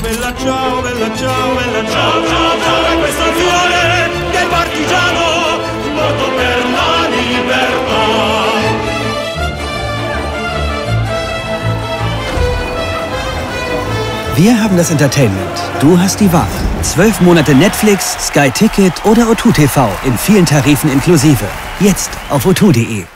Bella ciao, bella ciao, bella ciao, ciao, ciao. E questo è il fiore del partigiano morto per la libertà. Wir haben das Entertainment. Du hast die Wahl. 12 Monate Netflix, Sky Ticket oder O2 TV in vielen Tarifen inklusive. Jetzt auf o2.de.